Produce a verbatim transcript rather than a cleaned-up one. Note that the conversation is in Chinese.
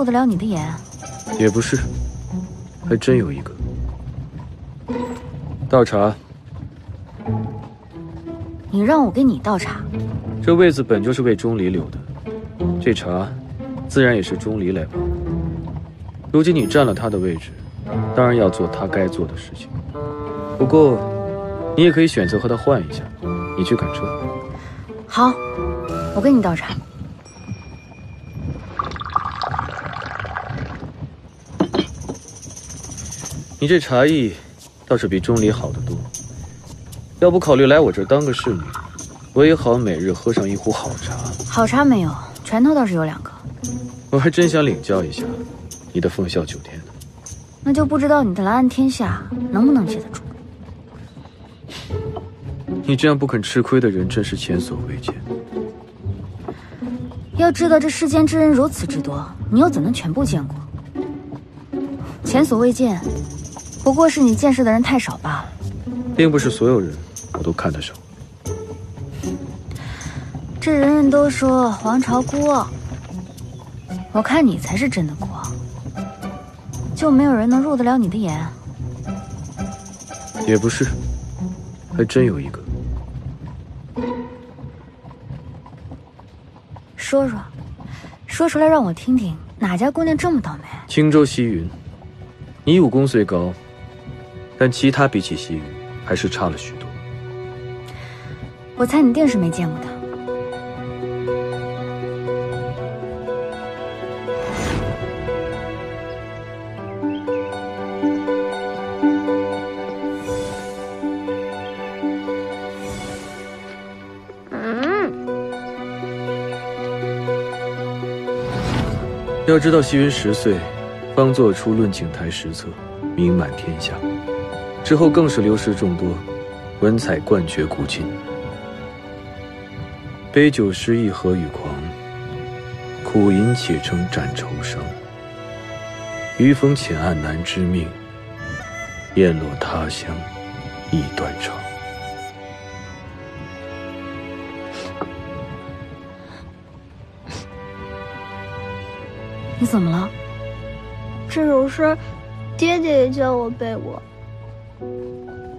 得了你的眼？ 也不是，还真有一个。倒茶。 你让我给你倒茶？ 这位子本就是为钟离留的，这茶自然也是钟离来帮。如今你占了他的位置，当然要做他该做的事情。不过，你也可以选择和他换一下，你去赶车。 好，我给你倒茶。 你这茶艺倒是比钟离好得多。要不考虑来我这儿当个侍女，我也好每日喝上一壶好茶。 好茶没有，拳头倒是有两个。 我还真想领教一下你的凤啸九天呢。 那就不知道你的蓝暗天下能不能接得住。 你这样不肯吃亏的人，真是前所未见。 要知道这世间之人如此之多，你又怎能全部见过？前所未见，不过是你见识的人太少罢了。 并不是所有人我都看得上。 这人人都说王朝孤傲，我看你才是真的孤傲。就没有人能入得了你的眼？ 也不是，还真有一个。 说说，说出来让我听听，哪家姑娘这么倒霉？ 青州西云，你武功虽高，但其他比起西云还是差了许多。 我猜你定是没见过她。 要知道西云十岁方做出论景台十策，名满天下，之后更是流失众多，文采冠绝古今。杯酒诗意何与狂，苦饮且称斩愁伤。余风浅暗难知命，雁落他乡已断肠。 你怎么了？ 这首诗，爹爹也叫我背过。